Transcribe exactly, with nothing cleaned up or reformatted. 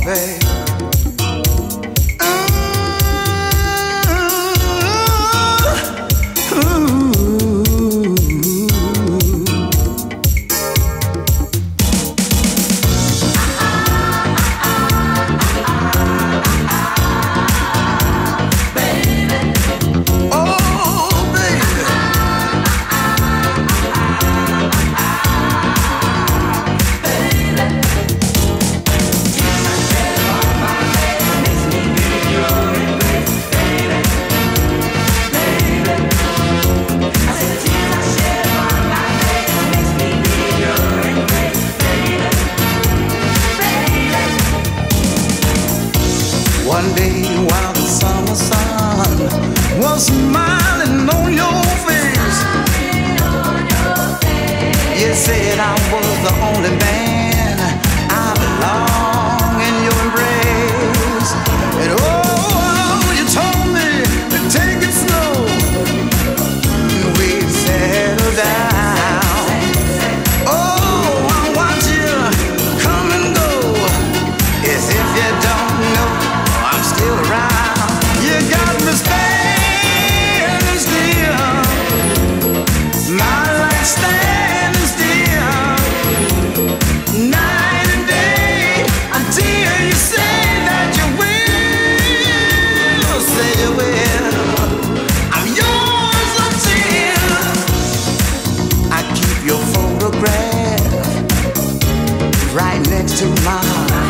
babe. One day while the summer sun was smiling on your face, you said I was the only man I belong in your embrace. And oh, you told me to take it slow, and we'd settle down. Oh, I watch you come and go, as if you don't know I'm still around. You got me standing still, my life standing still, night and day, until you say that you will, say you will. I'm yours until I keep your photograph right next to my heart.